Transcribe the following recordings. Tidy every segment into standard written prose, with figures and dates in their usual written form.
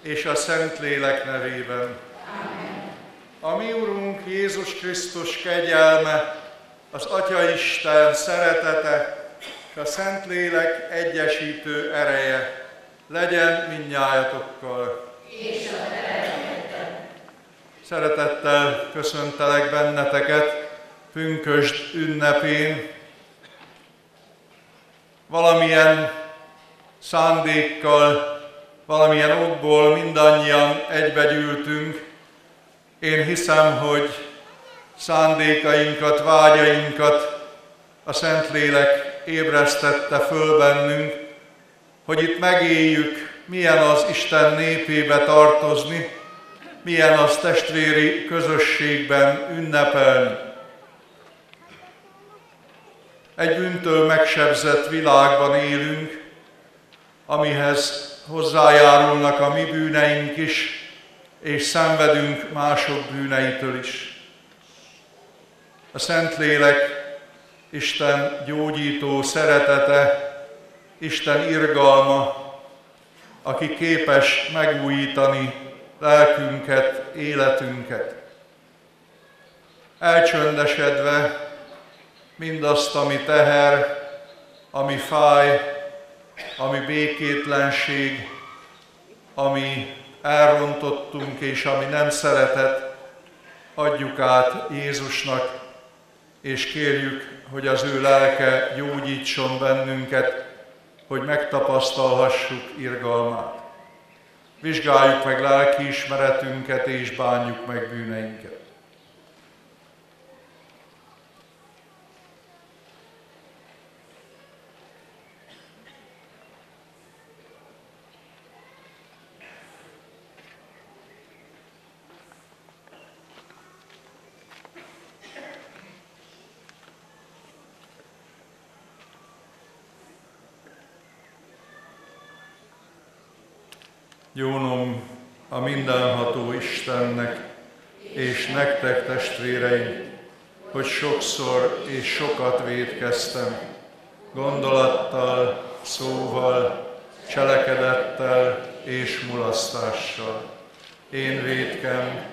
és a Szentlélek nevében. Amen. A mi Urunk Jézus Krisztus kegyelme, az Atyaisten szeretete és a Szentlélek egyesítő ereje legyen mindnyájatokkal. És a te lelkeddel. Szeretettel köszöntelek benneteket pünkösd ünnepén. Valamilyen szándékkal, valamilyen okból mindannyian egybegyűltünk. Én hiszem, hogy szándékainkat, vágyainkat a Szentlélek ébresztette föl bennünk, hogy itt megéljük, milyen az Isten népébe tartozni, milyen az testvéri közösségben ünnepelni. Egy bűntől megsebzett világban élünk, amihez hozzájárulnak a mi bűneink is, és szenvedünk mások bűneitől is. A Szentlélek, Isten gyógyító szeretete, Isten irgalma, aki képes megújítani lelkünket, életünket. Elcsöndesedve mindazt, ami teher, ami fáj, ami békétlenség, ami elrontottunk és ami nem szeretet, adjuk át Jézusnak, és kérjük, hogy az ő lelke gyógyítson bennünket, hogy megtapasztalhassuk irgalmát. Vizsgáljuk meg lelkiismeretünket és bánjuk meg bűneinket. Jónom a mindenható Istennek, és nektek, testvéreim, hogy sokszor és sokat vétkeztem, gondolattal, szóval, cselekedettel és mulasztással. Én vétkem,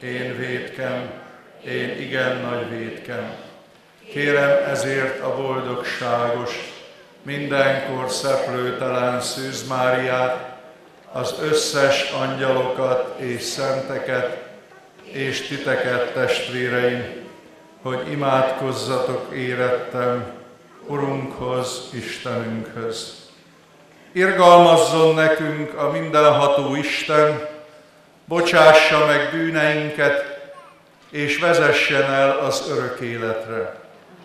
én igen nagy vétkem. Kérem ezért a boldogságos, mindenkor szeplőtelen Szűz Máriát, az összes angyalokat és szenteket, és titeket, testvéreim, hogy imádkozzatok érettem Urunkhoz, Istenünkhöz. Irgalmazzon nekünk a mindenható Isten, bocsássa meg bűneinket, és vezessen el az örök életre.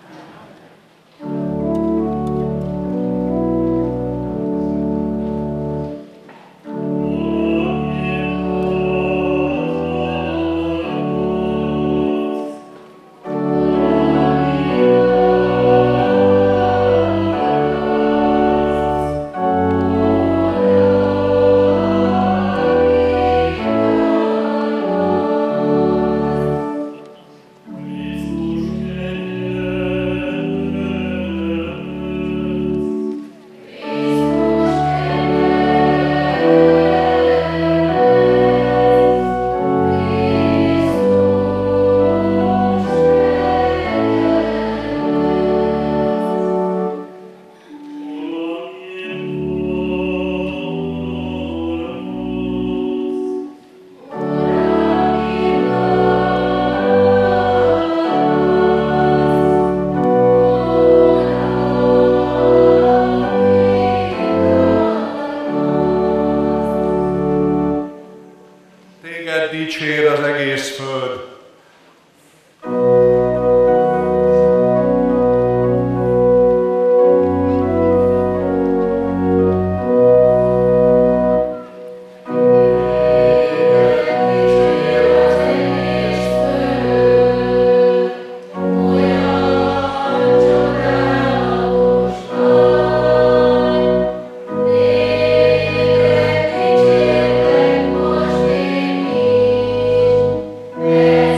Dicsér az egész föld. Yeah.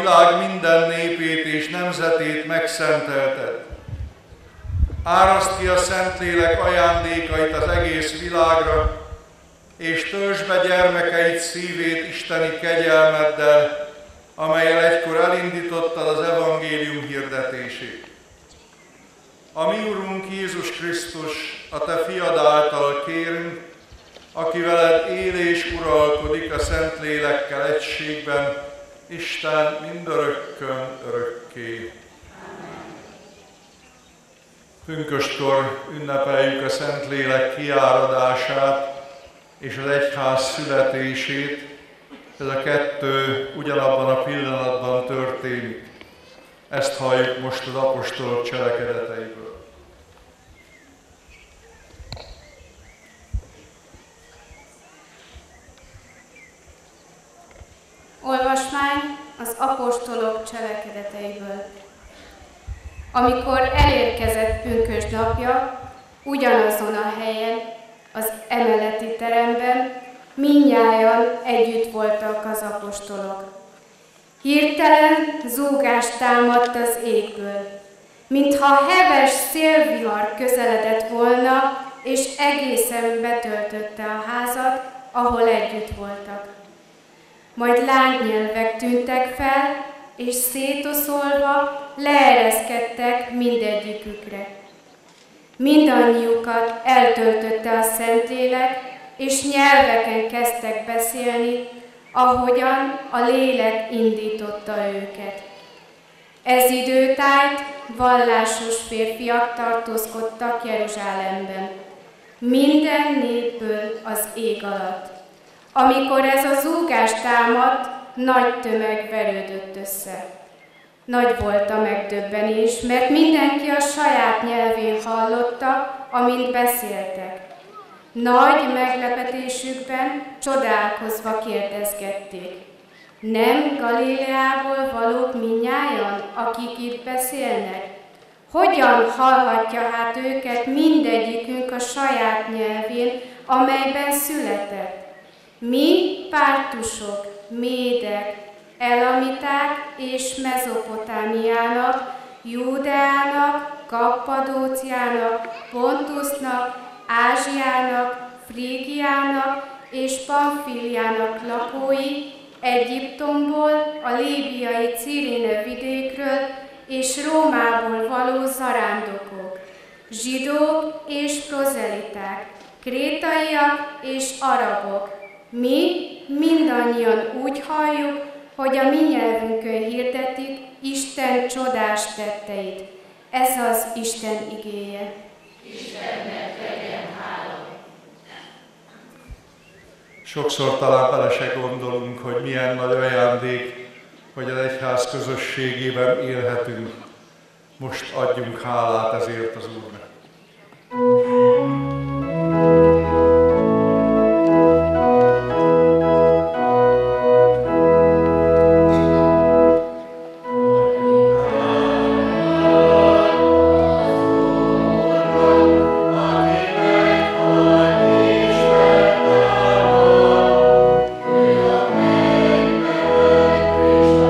világ minden népét és nemzetét megszentelted. Áraszd ki a Szentlélek ajándékait az egész világra, és töltsd be gyermekeid szívét isteni kegyelmeddel, amellyel egykor elindítottad az evangélium hirdetését. A mi Urunk Jézus Krisztus, a Te fiad által kérünk, aki veled él és uralkodik a Szentlélekkel egységben, Isten mindörökkön örökké. Pünköstkor ünnepeljük a Szentlélek kiáradását és az egyház születését. Ez a kettő ugyanabban a pillanatban történik. Ezt halljuk most az apostolok cselekedeteiből. Olvasmány az apostolok cselekedeteiből. Amikor elérkezett pünkösd napja, ugyanazon a helyen, az emeleti teremben mindnyájan együtt voltak az apostolok. Hirtelen zúgás támadt az égből, mintha heves szélvihar közeledett volna, és egészen betöltötte a házat, ahol együtt voltak. Majd lángnyelvek tűntek fel, és szétoszolva leereszkedtek mindegyikükre. Mindannyiukat eltöltötte a Szentlélek, és nyelveken kezdtek beszélni, ahogyan a lélek indította őket. Ez időtájt vallásos férfiak tartózkodtak Jeruzsálemben, minden népből az ég alatt. Amikor ez a zúgás támadt, nagy tömeg verődött össze. Nagy volt a megdöbbenés, mert mindenki a saját nyelvén hallotta, amint beszéltek. Nagy meglepetésükben csodálkozva kérdezgették: nem Galileából valók mindnyájan, akik itt beszélnek? Hogyan hallhatja hát őket mindegyikünk a saját nyelvén, amelyben született? Mi pártusok, médek, elamiták és Mezopotámiának, Júdeának, Kappadóciának, Pontusnak, Ázsiának, Frígiának és Pamfiliának lakói, Egyiptomból, a líbiai Cirene vidékről és Rómából való zarándokok, zsidók és prozeliták, krétaiak és arabok. Mi mindannyian úgy halljuk, hogy a mi nyelvünkön hirdetik Isten csodás tetteit. Ez az Isten igéje. Istennek legyen hála. Sokszor talán bele se gondolunk, hogy milyen nagy ajándék, hogy az egyház közösségében élhetünk. Most adjunk hálát ezért az Úrnak.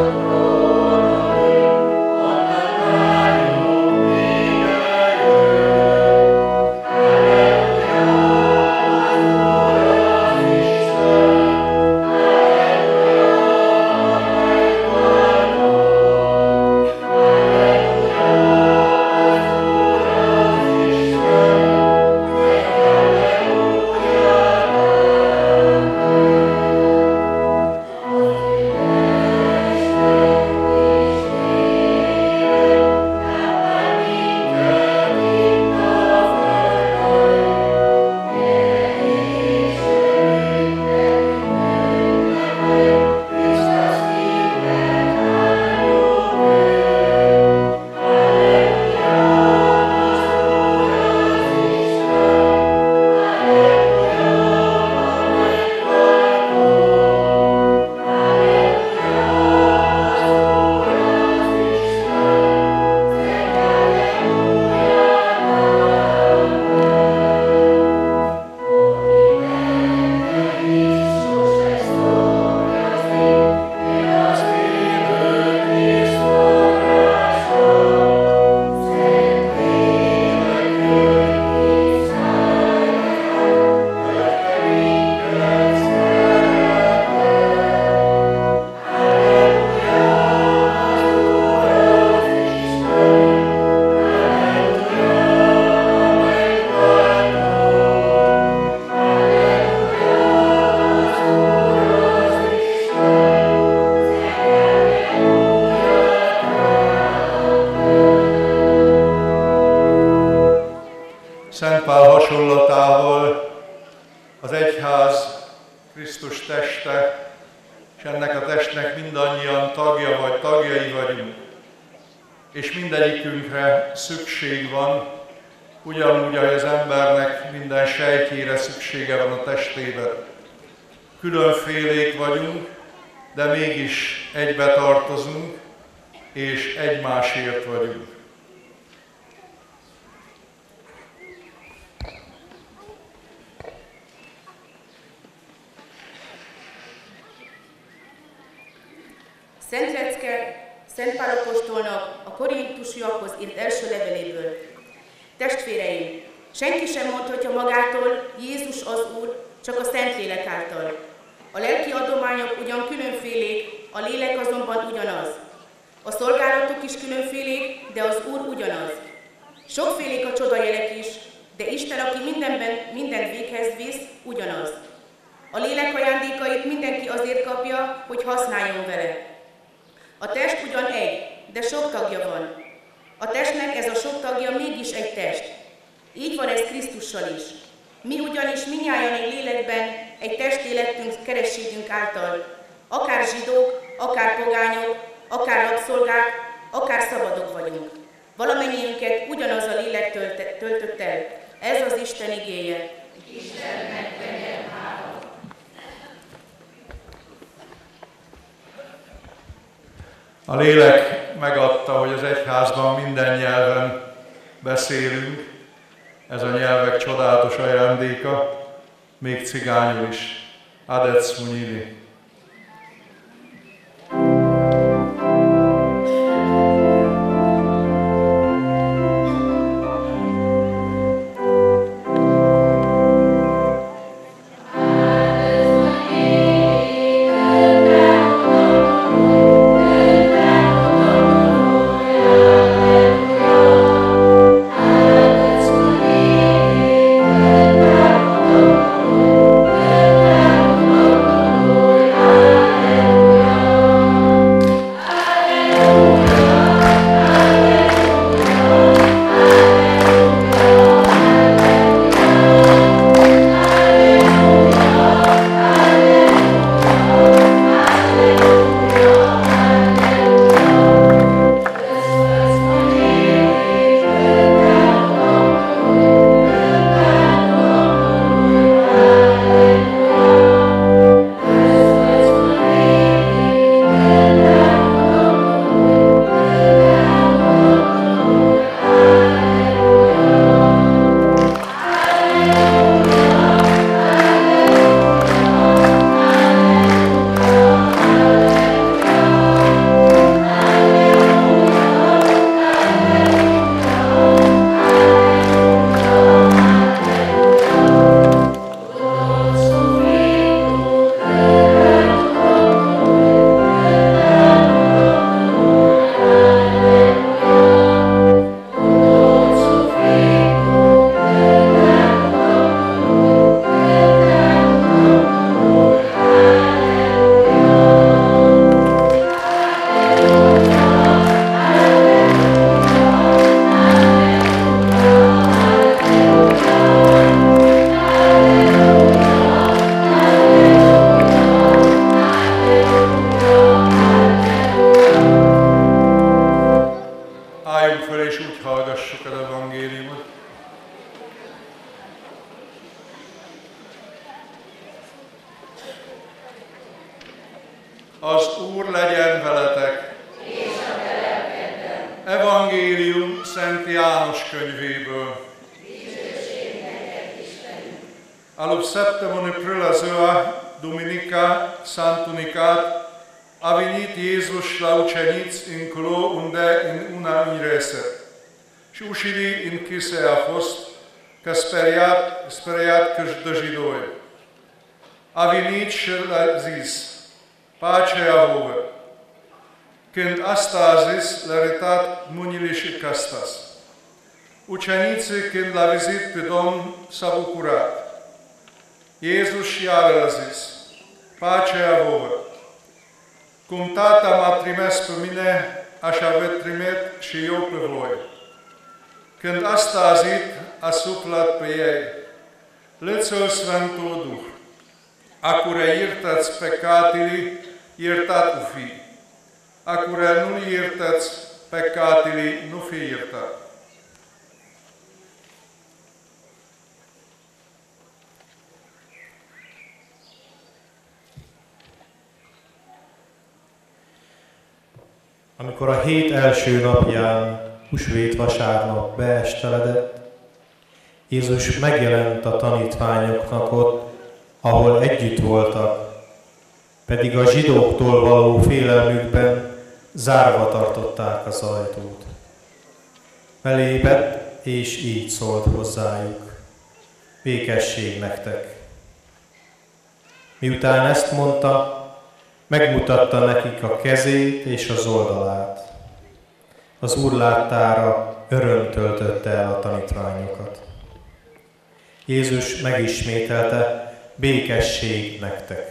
Amen. tagjai vagyunk, és mindegyikünkre szükség van, ugyanúgy, ahogy az embernek minden sejtjére szüksége van a testében. Különfélék vagyunk, de mégis egybe tartozunk, és egymásért vagyunk. Szent Lecke, Szent Pál apostolnak a korintusiakhoz írt első leveléből. Testvéreim, senki sem mondhatja magától, Jézus az Úr, csak a Szentlélek által. A lelki adományok ugyan különfélék, a lélek azonban ugyanaz. A szolgálatok is különfélék, de az Úr ugyanaz. Sokfélék a csodajelek is, de Isten, aki mindent véghez visz, ugyanaz. A lélek ajándékait mindenki azért kapja, hogy használjon vele. A test ugyan egy, de sok tagja van. A testnek ez a sok tagja mégis egy test. Így van ez Krisztussal is. Mi ugyanis mindnyájan egy lélekben, egy testé lettünk kerességünk által. Akár zsidók, akár pogányok, akár rabszolgák, akár szabadok vagyunk. Valamennyiünket ugyanaz a lélek töltött el. Ez az Isten igéje. Istennek legyen hála. A lélek megadta, hogy az egyházban minden nyelven beszélünk. Ez a nyelvek csodálatos ajándéka, még cigányul is. Adec munyili. Az Úr legyen veletek! És a te lelkeddel. Evangélium Szent János könyvéből. Dicsőség neked, Istenünk! All'ub septemone prula ziua Duminica Sant'Unicat a venit Iesus la uceniți incolo unde in una înreset. Și ușirii închise a fost, că speriat că-și dă jidoi. A venit și l-a zis, pacea vouă. Când asta a zis, le-a arătat mâinile și căstas. Ucenicii, când l-a vizit pe Domn, s-a bucurat. Iesus iară a zis, pacea vouă. Cum Tata m-a trimis pe mine, așa vă trimit și eu pe voi. Când asta a zis, a suflat pe ei. Lăță-l Sfântul Duh. Acura iertați păcatele, iertat u fi. Acure nulli irtets peccatili nufirta. Amikor a hét első napján, húsvét vasárnap beesteledett, Jézus megjelent a tanítványoknak ott, ahol együtt voltak, pedig a zsidóktól való félelmükben zárva tartották az ajtót. Belépett, és így szólt hozzájuk: békesség nektek! Miután ezt mondta, megmutatta nekik a kezét és az oldalát. Az Úr láttára öröm töltötte el a tanítványokat. Jézus megismételte: békesség nektek!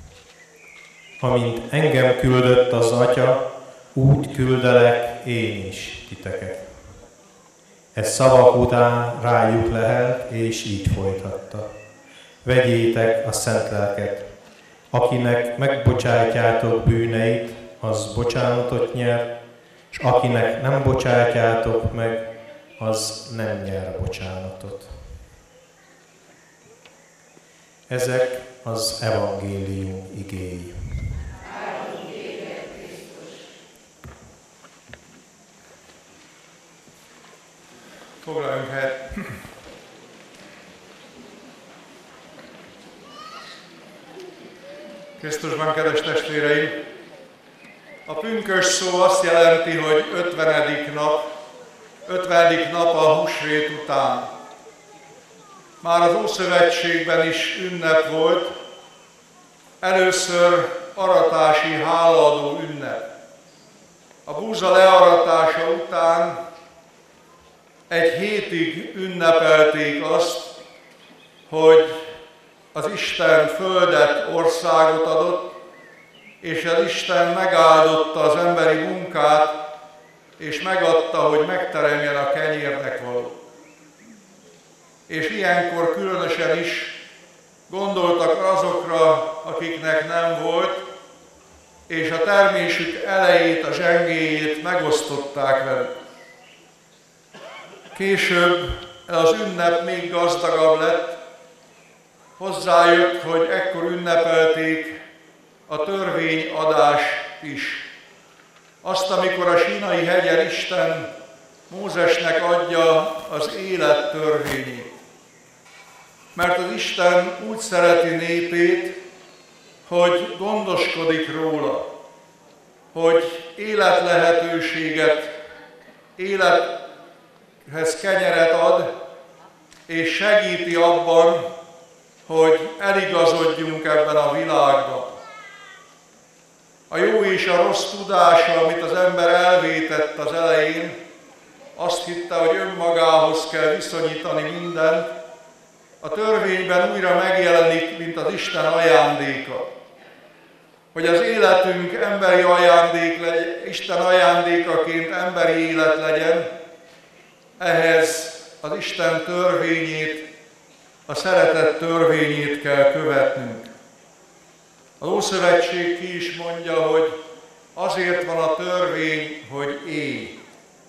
Amint engem küldött az Atya, úgy küldelek én is titeket. Ez szavak után rájuk lehelt, és így folytatta: vegyétek a szent lelket, akinek megbocsátjátok bűneit, az bocsánatot nyer, és akinek nem bocsátjátok meg, az nem nyer bocsánatot. Ezek az evangélium igéi. Foglaljunk helyet. Krisztusban, kedves testvéreim! A pünkös szó azt jelenti, hogy 50. nap a húsvét után. Már az Ószövetségben is ünnep volt, először aratási hálaadó ünnep. A búza learatása után egy hétig ünnepelték azt, hogy az Isten földet, országot adott, és az Isten megáldotta az emberi munkát, és megadta, hogy megteremjen a kenyérnek való. És ilyenkor különösen is gondoltak azokra, akiknek nem volt, és a termésük elejét, a zsengéjét megosztották velük. Később az ünnep még gazdagabb lett, hozzájött, hogy ekkor ünnepelték a törvényadást is. Azt, amikor a Sínai hegyen Isten Mózesnek adja az élet törvényét. Mert az Isten úgy szereti népét, hogy gondoskodik róla, hogy életlehetőséget, élethez kenyeret ad, és segíti abban, hogy eligazodjunk ebben a világban. A jó és a rossz tudása, amit az ember elvétett az elején, azt hitte, hogy önmagához kell viszonyítani mindent, a törvényben újra megjelenik, mint az Isten ajándéka. Hogy az életünk emberi ajándék legyen, Isten ajándékaként emberi élet legyen, ehhez az Isten törvényét, a szeretet törvényét kell követnünk. Az Ószövetség ki is mondja, hogy azért van a törvény, hogy élj.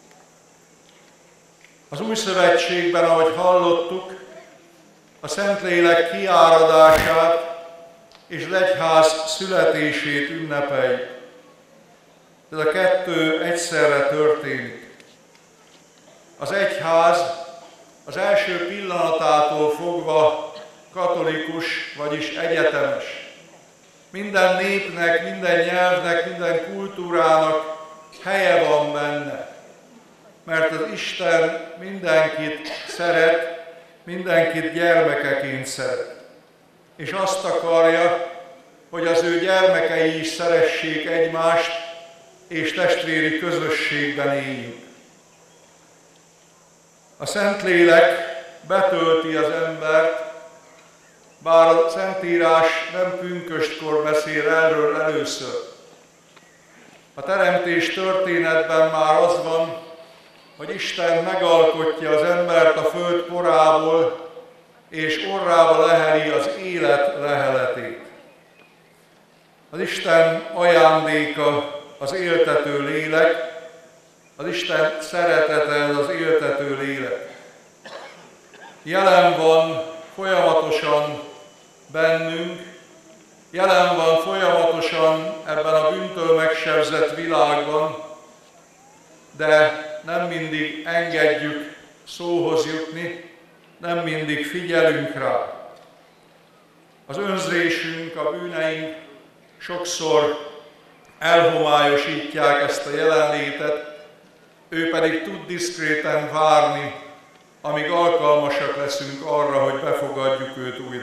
Az Új Szövetségben, ahogy hallottuk, a Szentlélek kiáradását és az egyház születését ünnepeljük. Ez a kettő egyszerre történik. Az egyház az első pillanatától fogva katolikus, vagyis egyetemes. Minden népnek, minden nyelvnek, minden kultúrának helye van benne. Mert az Isten mindenkit szeret, mindenkit gyermekeként szeret. És azt akarja, hogy az ő gyermekei is szeressék egymást, és testvéri közösségben éljünk. A Szentlélek betölti az embert, bár a Szentírás nem pünköstkor beszél erről először. A teremtés történetben már az van, hogy Isten megalkotja az embert a föld porából, és orrába leheli az élet leheletét. Az Isten ajándéka az éltető lélek, az Isten szeretete, ez az éltető lélek. Jelen van folyamatosan bennünk, jelen van folyamatosan ebben a bűntől megsebzett világban, de nem mindig engedjük szóhoz jutni, nem mindig figyelünk rá. Az önzésünk, a bűneink sokszor elhomályosítják ezt a jelenlétet, ő pedig tud diszkréten várni, amíg alkalmasak leszünk arra, hogy befogadjuk őt újra.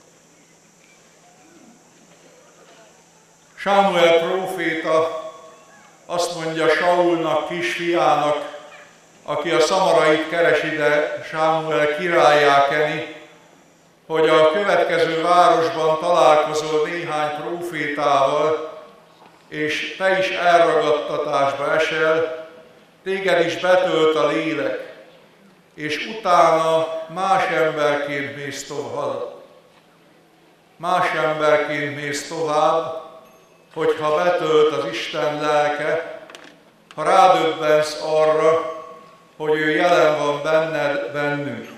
Sámuel próféta azt mondja Saulnak, kisfiának, aki a szamarait keresi, de Sámuel királlyá keni, hogy a következő városban találkozol néhány prófétával, és te is elragadtatásba esel, téged is betölt a lélek, és utána más emberként mész tovább. Más emberként mész tovább, hogyha betölt az Isten lelke, ha rádöbbensz arra, hogy ő jelen van benned, bennünk.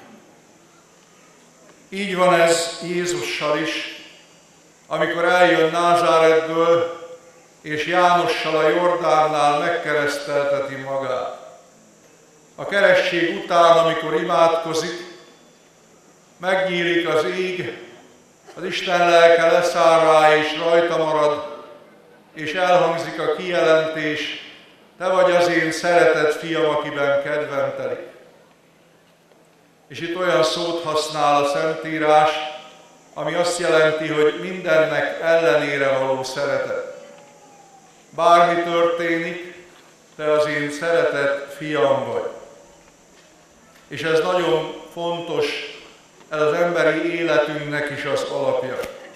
Így van ez Jézussal is, amikor eljön Názáretből, és Jánossal a Jordánnál megkeresztelteti magát. A keresztség után, amikor imádkozik, megnyílik az ég, az Isten lelke leszáll rá és rajta marad, és elhangzik a kijelentés, te vagy az én szeretett fiam, akiben kedvem telik. És itt olyan szót használ a Szentírás, ami azt jelenti, hogy mindennek ellenére való szeretet. Bármi történik, te az én szeretett fiam vagy. És ez nagyon fontos, ez az emberi életünknek is az alapja.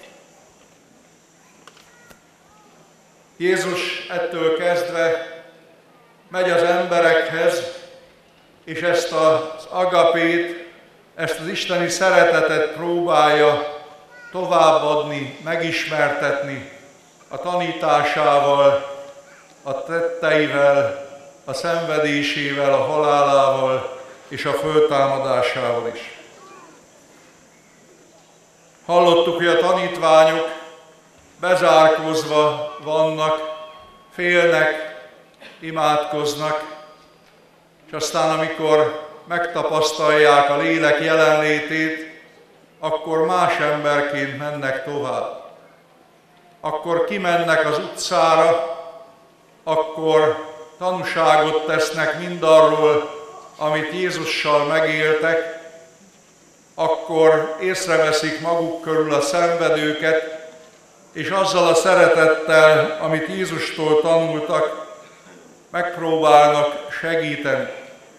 Jézus ettől kezdve megy az emberekhez, és ezt az agapét, ezt az isteni szeretetet próbálja továbbadni, megismertetni a tanításával, a tetteivel, a szenvedésével, a halálával és a föltámadásával is. Hallottuk, hogy a tanítványok bezárkózva vannak, félnek, imádkoznak, és aztán amikor megtapasztalják a lélek jelenlétét, akkor más emberként mennek tovább. Akkor kimennek az utcára, akkor tanúságot tesznek mindarról, amit Jézussal megéltek, akkor észreveszik maguk körül a szenvedőket, és azzal a szeretettel, amit Jézustól tanultak, megpróbálnak segíteni.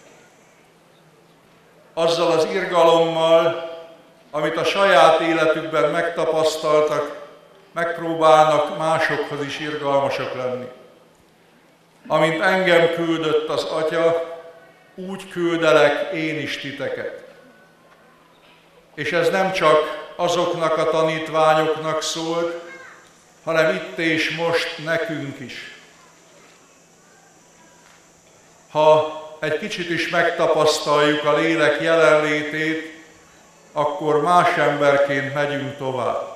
Azzal az irgalommal, amit a saját életükben megtapasztaltak, megpróbálnak másokhoz is irgalmasak lenni. Amint engem küldött az Atya, úgy küldelek én is titeket. És ez nem csak azoknak a tanítványoknak szólt, hanem itt és most nekünk is. Ha egy kicsit is megtapasztaljuk a lélek jelenlétét, akkor más emberként megyünk tovább.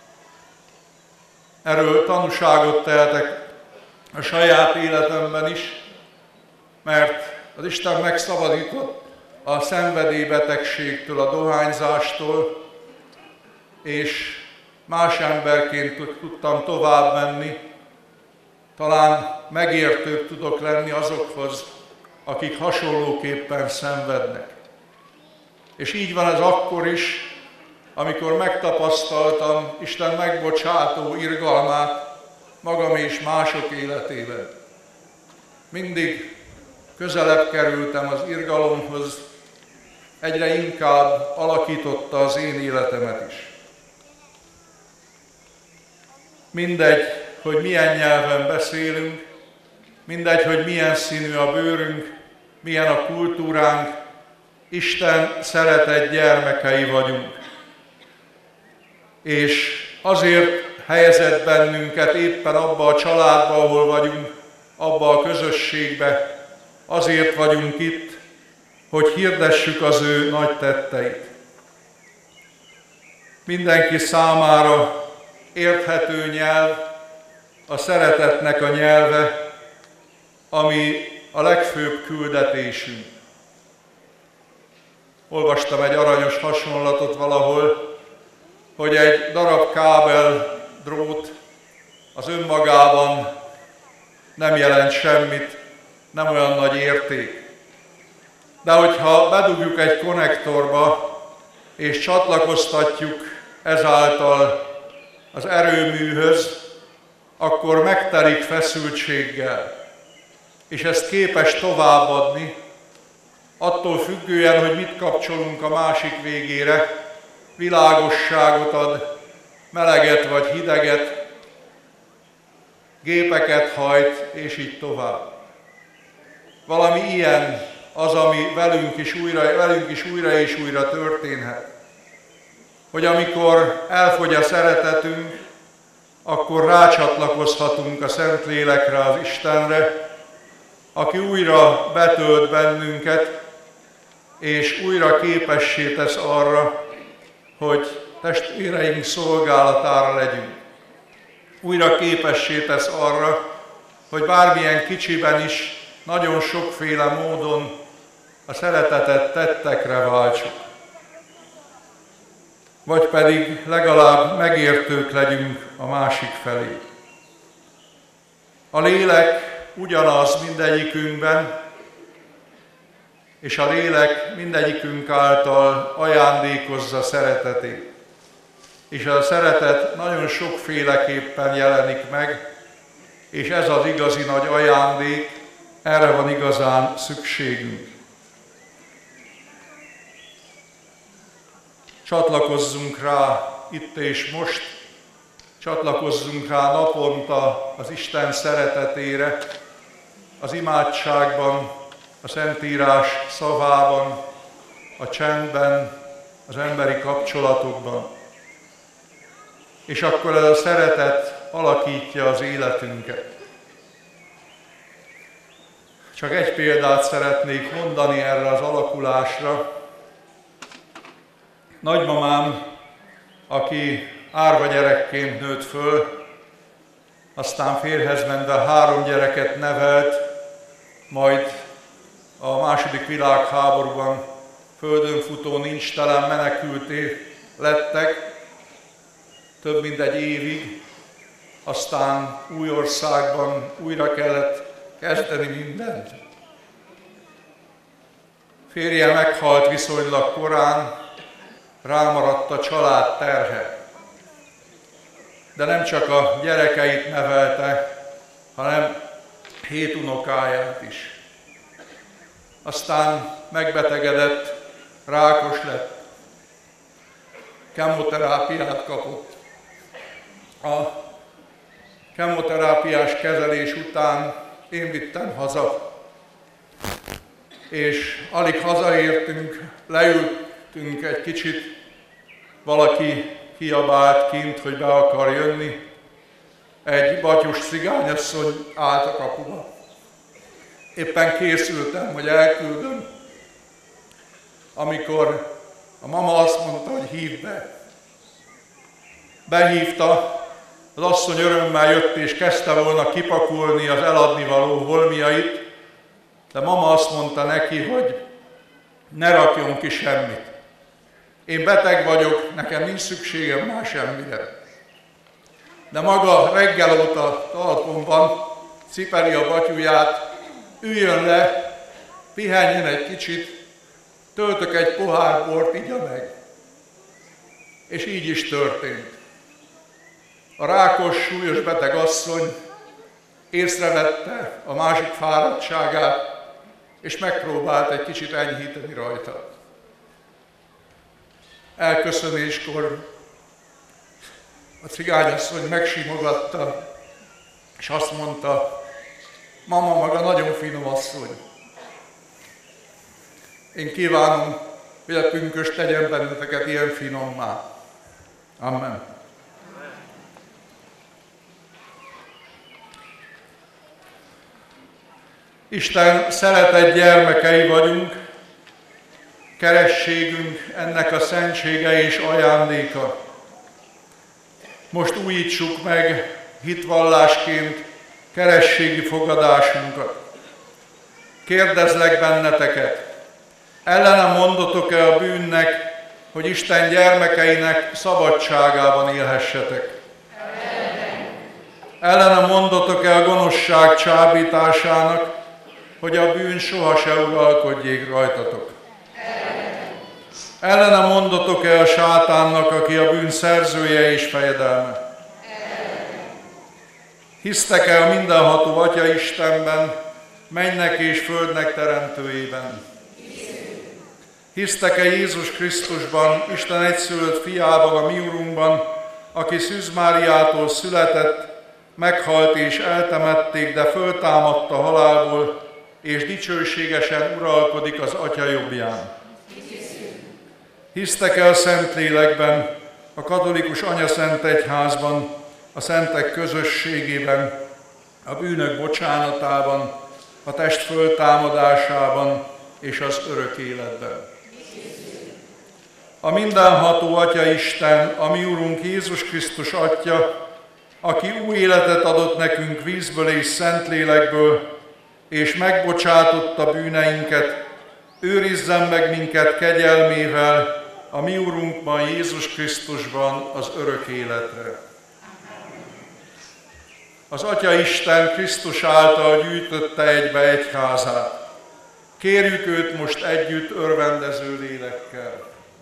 Erről tanúságot tehetek a saját életemben is, mert az Isten megszabadított a szenvedélybetegségtől, a dohányzástól, és más emberként tudtam tovább menni, talán megértőbb tudok lenni azokhoz, akik hasonlóképpen szenvednek. És így van ez akkor is, amikor megtapasztaltam Isten megbocsátó irgalmát magam és mások életében. Mindig közelebb kerültem az irgalomhoz, egyre inkább alakította az én életemet is. Mindegy, hogy milyen nyelven beszélünk, mindegy, hogy milyen színű a bőrünk, milyen a kultúránk, Isten szeretett gyermekei vagyunk. És azért helyezett bennünket éppen abba a családba, ahol vagyunk, abba a közösségbe, azért vagyunk itt, hogy hirdessük az ő nagy tetteit. Mindenki számára érthető nyelv, a szeretetnek a nyelve, ami a legfőbb küldetésünk. Olvastam egy aranyos hasonlatot valahol, hogy egy darab kábel drót az önmagában nem jelent semmit, nem olyan nagy érték. De hogyha bedugjuk egy konnektorba, és csatlakoztatjuk ezáltal az erőműhöz, akkor megtelik feszültséggel, és ezt képes továbbadni, attól függően, hogy mit kapcsolunk a másik végére, világosságot ad, meleget vagy hideget, gépeket hajt, és így tovább. Valami ilyen az, ami velünk is újra és újra történhet. Hogy amikor elfogy a szeretetünk, akkor rácsatlakozhatunk a Szentlélekre, az Istenre, aki újra betölt bennünket, és újra képessé tesz arra, hogy testvéreink szolgálatára legyünk. Újra képessé tesz arra, hogy bármilyen kicsiben is, nagyon sokféle módon a szeretetet tettekre váltsuk. Vagy pedig legalább megértők legyünk a másik felé. A lélek ugyanaz mindegyikünkben, és a lélek mindegyikünk által ajándékozza szeretetét. És a szeretet nagyon sokféleképpen jelenik meg, és ez az igazi nagy ajándék, erre van igazán szükségünk. Csatlakozzunk rá itt és most, csatlakozzunk rá naponta az Isten szeretetére, az imádságban, a Szentírás szavában, a csendben, az emberi kapcsolatokban. És akkor ez a szeretet alakítja az életünket. Csak egy példát szeretnék mondani erre az alakulásra. Nagymamám, aki árva gyerekként nőtt föl, aztán férjhez menve 3 gyereket nevelt, majd a II. Világháborúban földön futó nincstelen menekülté lettek, több mint egy évig, aztán új országban újra kellett kezdeni mindent. Férje meghalt viszonylag korán, rámaradt a család terhe. De nem csak a gyerekeit nevelte, hanem 7 unokáját is. Aztán megbetegedett, rákos lett, kemoterápiát kapott. A kemoterápiás kezelés után én vittem haza, és alig hazaértünk, leültünk egy kicsit, valaki kiabált kint, hogy be akar jönni. Egy batyus cigányasszony állt a kapuba. Éppen készültem, hogy elküldöm, amikor a mama azt mondta, hogy hívd be. Behívta, az asszony örömmel jött és kezdte volna kipakolni az eladnivaló holmiait, de mama azt mondta neki, hogy ne rakjon ki semmit. Én beteg vagyok, nekem nincs szükségem már semmire. De maga reggel óta talpon van, cipeli a batyuját, üljön le, pihenjen egy kicsit, töltök egy pohár bort, igya meg. És így is történt. A rákos, súlyos beteg asszony észrevette a másik fáradtságát, és megpróbált egy kicsit enyhíteni rajta. Elköszönéskor a cigányasszony megsimogatta, és azt mondta, mama maga nagyon finom asszony. Én kívánom, hogy a pünkös tegyen benneteket ilyen finommá. Amen. Isten szeretett gyermekei vagyunk, kerességünk ennek a szentsége és ajándéka. Most újítsuk meg hitvallásként kerességi fogadásunkat. Kérdezlek benneteket, ellene mondotok-e a bűnnek, hogy Isten gyermekeinek szabadságában élhessetek? Ellene mondotok-e a gonoszság csábításának, hogy a bűn sohasem uralkodjék rajtatok? Ellene mondotok-e a sátánnak, aki a bűn szerzője és fejedelme? Hisztek-e a mindenható Atya Istenben, mennynek és földnek teremtőjében? Hisztek-e Jézus Krisztusban, Isten egyszülött fiában, a mi Urunkban, aki Szűz Máriától született, meghalt és eltemették, de föltámadt a halálból, és dicsőségesen uralkodik az Atya jobbján? Hisztek-e a Szentlélekben, a katolikus anyaszent egyházban, a szentek közösségében, a bűnök bocsánatában, a test föltámadásában és az örök életben? A mindenható Atya Isten, a mi Urunk Jézus Krisztus Atya, aki új életet adott nekünk vízből és Szentlélekből, és megbocsátotta bűneinket, őrizzen meg minket kegyelmével a mi Urunkban, Jézus Krisztusban az örök életre. Az Atya Isten Krisztus által gyűjtötte egybe egyházát. Kérjük őt most együtt örvendező lélekkel.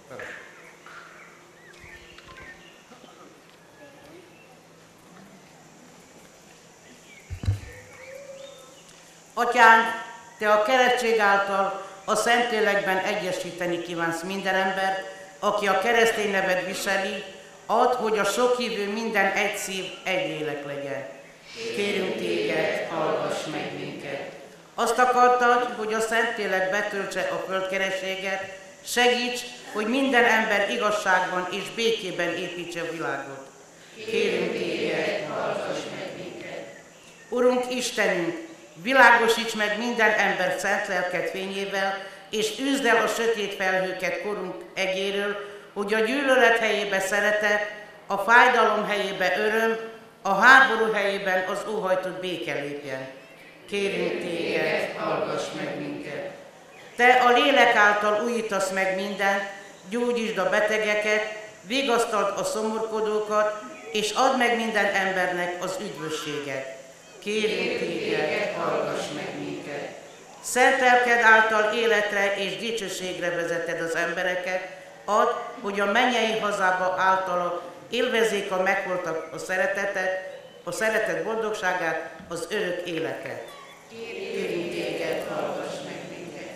Atyánk, Te a keresztség által a Szentlélekben egyesíteni kívánsz minden ember, aki a keresztény neved viseli, add, hogy a sok hívő minden egy szív, egy lélek legyen. Kérünk Téged, hallgass meg minket. Azt akartad, hogy a Szentlélek betöltse a földkerességet, segíts, hogy minden ember igazságban és békében építse a világot. Kérünk Téged, hallgass meg minket. Urunk Istenünk, világosíts meg minden ember szent lelked fényével, és üzd el a sötét felhőket korunk egéről, hogy a gyűlölet helyébe szeretet, a fájdalom helyébe öröm, a háború helyében az óhajtott béke lépjen. Kérünk Téged, hallgass meg minket. Te a lélek által újítasz meg mindent, gyógyítsd a betegeket, vigasztald a szomorkodókat, és add meg minden embernek az üdvösséget. Kérünk Téged, hallgass meg minket. Szent lelked által életre és dicsőségre vezeted az embereket, add, hogy a mennyei hazába általa élvezzék a megholtak a szeretet boldogságát, az örök életet. Kérünk Téged, hallgass meg minket.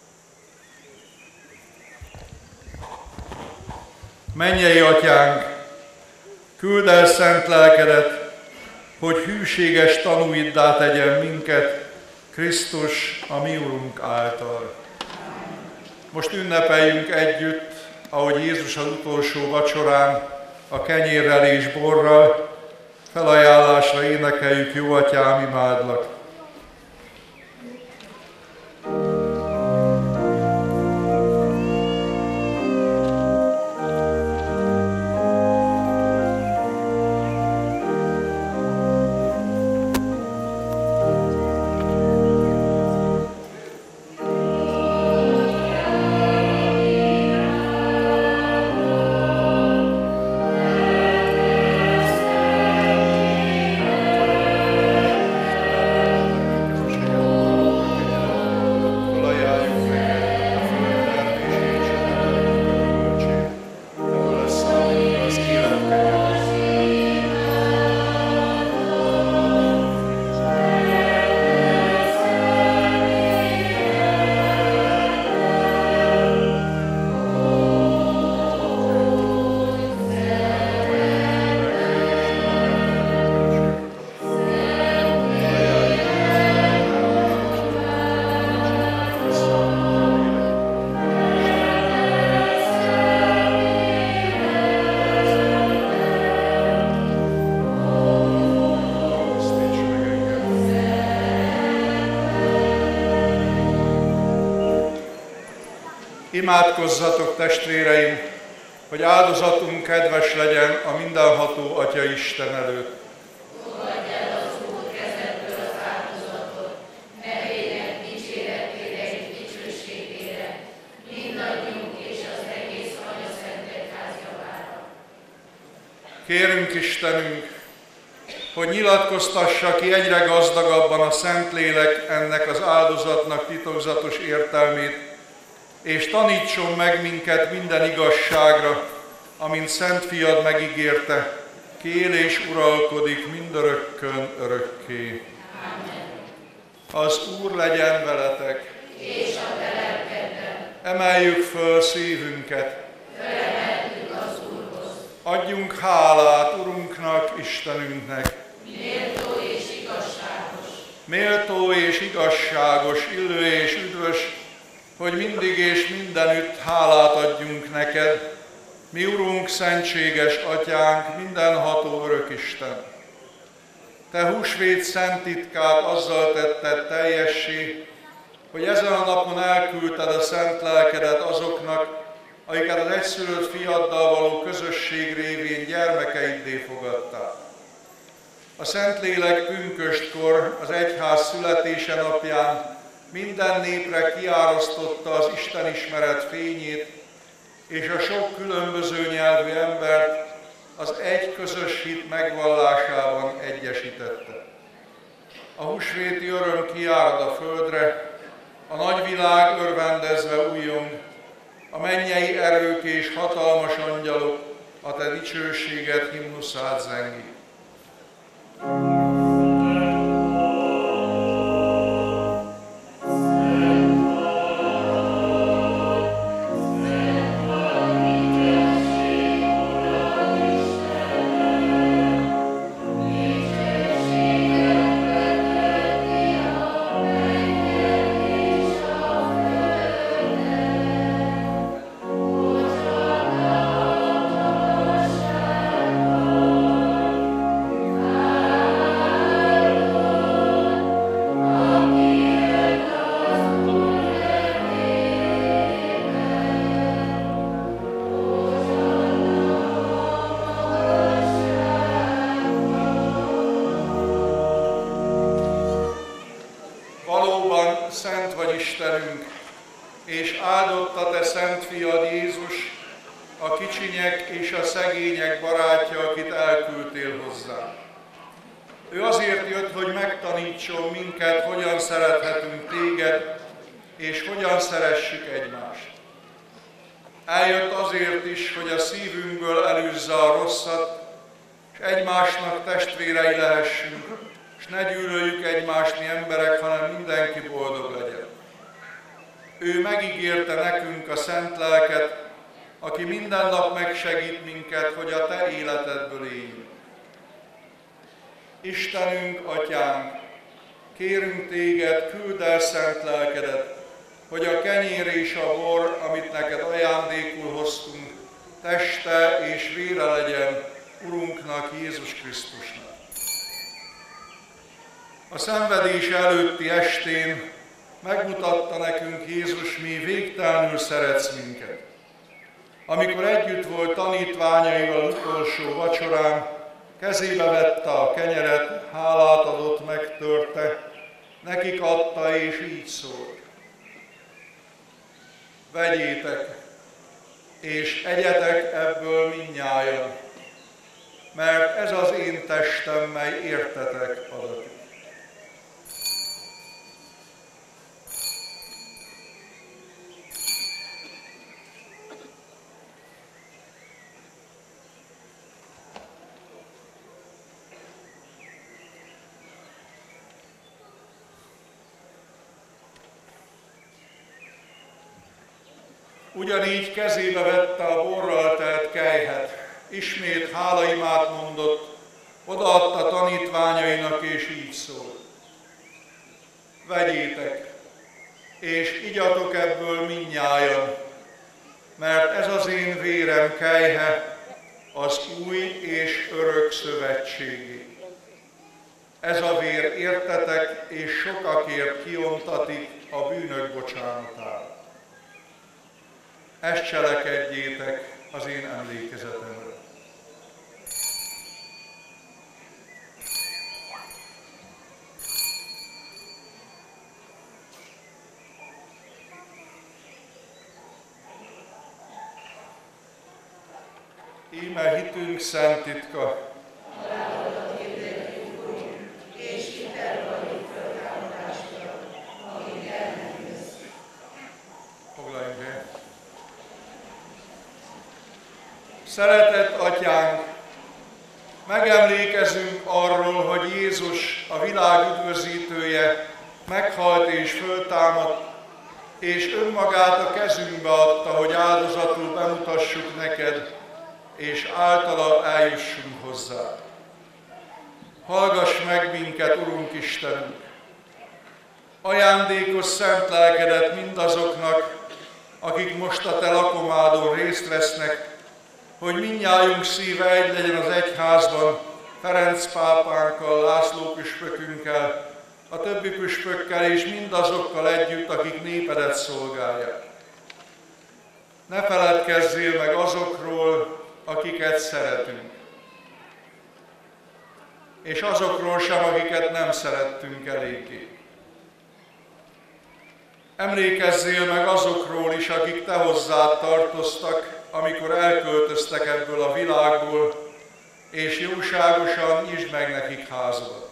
Mennyei Atyánk, küldd el szent lelkedet, hogy hűséges tanúiddá tegyen minket Krisztus, a mi Urunk által. Most ünnepeljünk együtt, ahogy Jézus az utolsó vacsorán, a kenyérrel és borral, felajánlásra énekeljük: Jó Atyám, imádlak! Imádkozzatok, testvéreim, hogy áldozatunk kedves legyen a mindenható Atya Isten előtt. Fogadj el az Úr kezedből az áldozatot, nevének dicséretére és dicsőségére, mindannyiunk és az egész Anya Szent Egyház javára. Kérünk Istenünk, hogy nyilatkoztassa ki egyre gazdagabban a Szentlélek ennek az áldozatnak titokzatos értelmét, és tanítson meg minket minden igazságra, amint Szent Fiad megígérte, ki él és uralkodik mindörökkön örökké. Amen. Az Úr legyen veletek! És a te lelkeddel. Emeljük föl szívünket! Felemeltük az Úrhoz. Adjunk hálát Urunknak, Istenünknek! Méltó és igazságos. Méltó és igazságos, illő és üdvös, hogy mindig és mindenütt hálát adjunk neked, mi Urunk, szentséges Atyánk, mindenható örökisten. Te húsvét szent titkát azzal tetted teljessé, hogy ezen a napon elküldted a szent lelkedet azoknak, akiket az egyszülött fiaddal való közösség révén gyermekeiddé fogadtál. A Szentlélek pünköstkor, az egyház születése napján minden népre kiárasztotta az Istenismeret fényét, és a sok különböző nyelvű embert az egy közös hit megvallásában egyesítette. A húsvéti öröm kiárad a földre, a nagyvilág örvendezve újjong, a mennyei erők és hatalmas angyalok a te dicsőséged himnuszát zengik. Szent vagy Istenünk, és áldott a te szent fiad Jézus, a kicsinyek és a szegények barátja, akit elküldtél hozzá. Ő azért jött, hogy megtanítson minket, hogyan szerethetünk téged, és hogyan szeressük egymást. Eljött azért is, hogy a szívünkből elűzze a rosszat, és egymásnak testvérei lehessünk, és ne gyűlöljük egymást mi emberek, hanem mindenki boldog legyen. Ő megígérte nekünk a Szent Lelket, aki minden nap megsegít minket, hogy a te életedből éljünk. Istenünk, Atyánk, kérünk téged, küldd el Szent Lelkedet, hogy a kenyér és a bor, amit neked ajándékul hoztunk, teste és vére legyen Urunknak, Jézus Krisztusnak. A szenvedés előtti estén megmutatta nekünk Jézus, mi végtelenül szeretsz minket. Amikor együtt volt tanítványaival utolsó vacsorán, kezébe vette a kenyeret, hálát adott, megtörte, nekik adta és így szólt. Vegyétek, és egyetek ebből mindnyájan, mert ez az én testem, mely értetek adatik. Ugyanígy kezébe vette a borral telt kelyhet, ismét hálaimát mondott, odaadta tanítványainak, és így szólt. Vegyétek, és igyatok ebből mindnyájan, mert ez az én vérem kelyhe, az új és örök szövetségé. Ez a vér értetek és sokakért kiontatik a bűnök bocsánatára. ezt cselekedjétek az én emlékezetemre. Íme hitünk szent titka. És hitel vagyunk föltámadásra, amíg el nem jössz. Foglaljunk be. Szeretett Atyánk, megemlékezünk arról, hogy Jézus, a világ üdvözítője, meghalt és föltámadt, és önmagát a kezünkbe adta, hogy áldozatul bemutassuk neked, és általa eljussunk hozzá. Hallgass meg minket, Urunk Istenünk! Ajándékos szent lelkedet mindazoknak, akik most a te lakomádon részt vesznek, hogy mindnyájunk szíve egy legyen az egyházban, Ferenc pápánkkal, László püspökünkkel, a többi püspökkel és mindazokkal együtt, akik népedet szolgálják. Ne feledkezzél meg azokról, akiket szeretünk, és azokról sem, akiket nem szerettünk eléggé. Emlékezzél meg azokról is, akik te hozzád tartoztak, amikor elköltöztek ebből a világból, és jóságosan nyisd meg nekik házadat.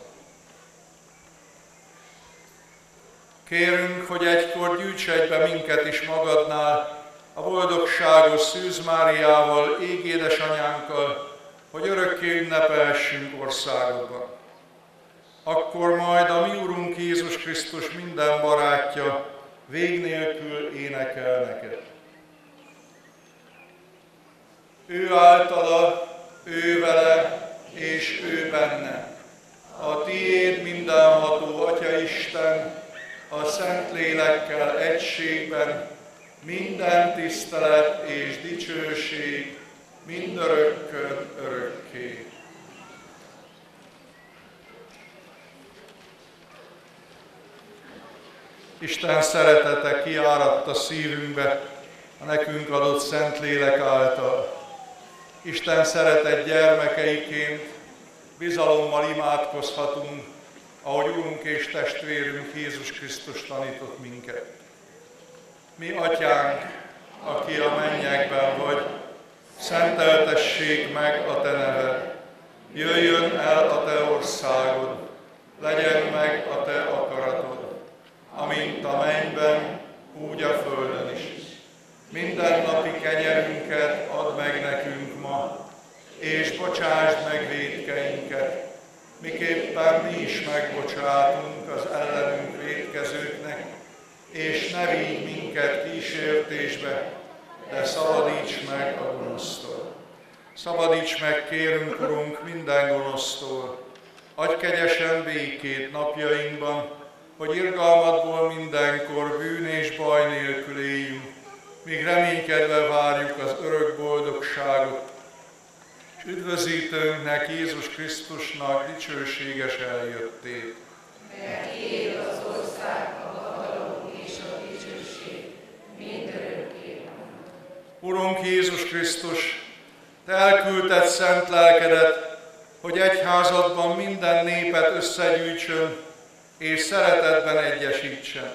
Kérünk, hogy egykor gyűjts egybe minket is magadnál, a boldogságos Szűz Máriával, égédesanyánkkal, hogy örökké ünnepelhessünk országodban. Akkor majd a mi Urunk Jézus Krisztus minden barátja vég nélkül énekel neked. Ő általa, ő vele és ő benne. A tiéd mindenható Atyaisten, a Szentlélekkel egységben, minden tisztelet és dicsőség mindörökkön örökké. Isten szeretete kiáradt a szívünkbe a nekünk adott Szentlélek által. Isten szeretett gyermekeiként bizalommal imádkozhatunk, ahogy Urunk és Testvérünk Jézus Krisztus tanított minket. Mi Atyánk, aki a mennyekben vagy, szenteltessék meg a te neved. Jöjjön el a te országod, legyen meg a te akaratod, amint a mennyben, úgy a földön is. Mindennapi kenyerünket add meg nekünk ma, és bocsásd meg vétkeinket, miképpen mi is megbocsátunk az ellenünk vétkezőknek, és ne vigy minket kísértésbe, de szabadíts meg a gonosztól. Szabadíts meg, kérünk, Urunk, minden gonosztól. Adj kegyesen békét napjainkban, hogy irgalmadból mindenkor bűn és baj nélkül éljünk, míg reménykedve várjuk az örök boldogságot, és üdvözítőnknek, Jézus Krisztusnak dicsőséges eljöttét. Mert tiéd az ország, a hatalom és a dicsőség mindörökké. Urunk Jézus Krisztus, te elküldted szent lelkedet, hogy egyházadban minden népet összegyűjtsön és szeretetben egyesítsen.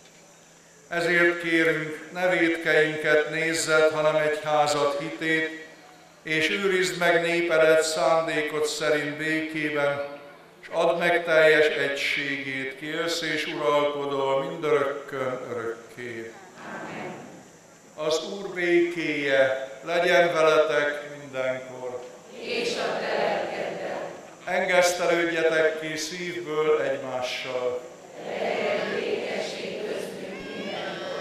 Ezért kérünk, ne vétkeinket nézzed, hanem egyházad hitét, és őrizd meg népedet szándékod szerint békében, és add meg teljes egységét, ki élsz és uralkodol mindörökkön örökké. Amen. Az Úr békéje legyen veletek mindenkor. És a te lelkeddel. Engesztelődjetek ki szívből egymással. Legyen békesség köztünk mindenkor.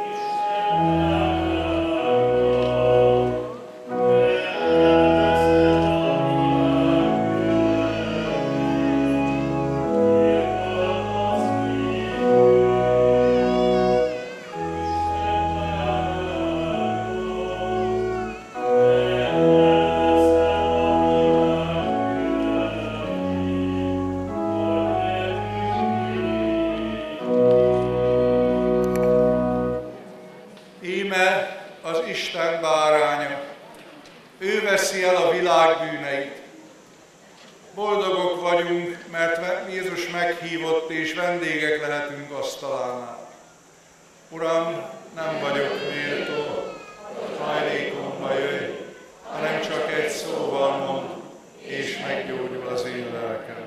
Amen. Isten báránya, ő veszi el a világ bűneit. Boldogok vagyunk, mert Jézus meghívott, és vendégek lehetünk asztalánál. Uram, nem vagyok méltó, hogy hajlékomba jöjj, hanem csak egy szóval mondd, és meggyógyul az én lelkem.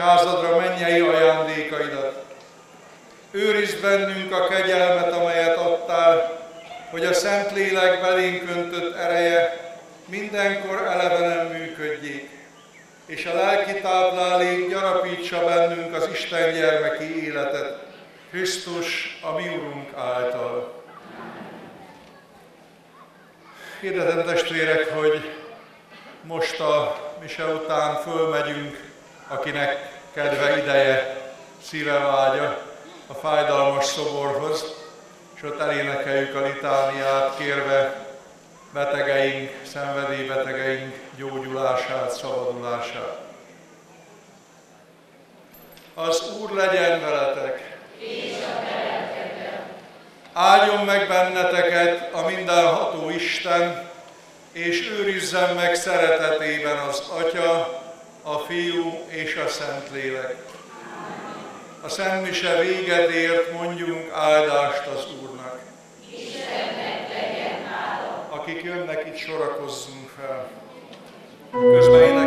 egyházadra mennyei ajándékaidat. Őrizd bennünk a kegyelmet, amelyet adtál, hogy a Szentlélek belénk öntött ereje mindenkor elevenen működjék, és a lelki táplálék gyarapítsa bennünk az Isten gyermeki életet, Krisztus, a mi Urunk által. Hirdetem, testvérek, hogy most a mise után fölmegyünk, akinek kedve, ideje, szíve vágya a fájdalmas szoborhoz, és ott elénekeljük a litániát, kérve betegeink, szenvedélybetegeink gyógyulását, szabadulását. Az Úr legyen veletek! Áldjon meg benneteket a mindenható Isten, és őrizzen meg szeretetében az Atya, a Fiú és a Szentlélek. A Szent Mise véget ért, mondjunk áldást az Úrnak. Istennek legyen hála. Akik jönnek, itt sorakozzunk fel. Közben